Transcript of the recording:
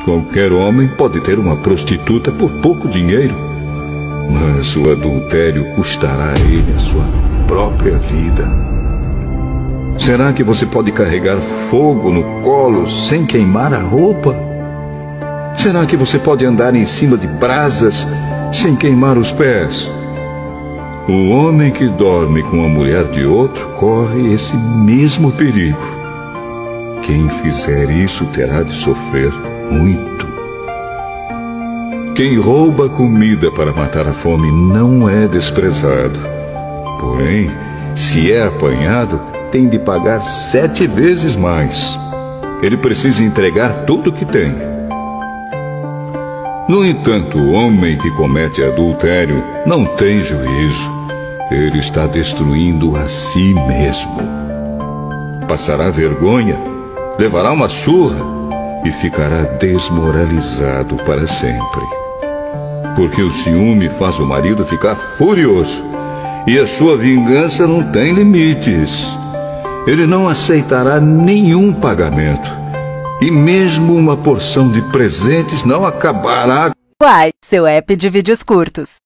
Qualquer homem pode ter uma prostituta por pouco dinheiro, mas o adultério custará a ele a sua própria vida. Será que você pode carregar fogo no colo sem queimar a roupa? Será que você pode andar em cima de brasas sem queimar os pés? O homem que dorme com a mulher de outro corre esse mesmo perigo. Quem fizer isso terá de sofrer muito. Quem rouba comida para matar a fome não é desprezado. Porém, se é apanhado, tem de pagar 7 vezes mais. Ele precisa entregar tudo o que tem. No entanto, o homem que comete adultério não tem juízo. Ele está destruindo a si mesmo. Passará vergonha, levará uma surra e ficará desmoralizado para sempre. Porque o ciúme faz o marido ficar furioso e a sua vingança não tem limites. Ele não aceitará nenhum pagamento e mesmo uma porção de presentes não acabará. Uai, seu app de vídeos curtos.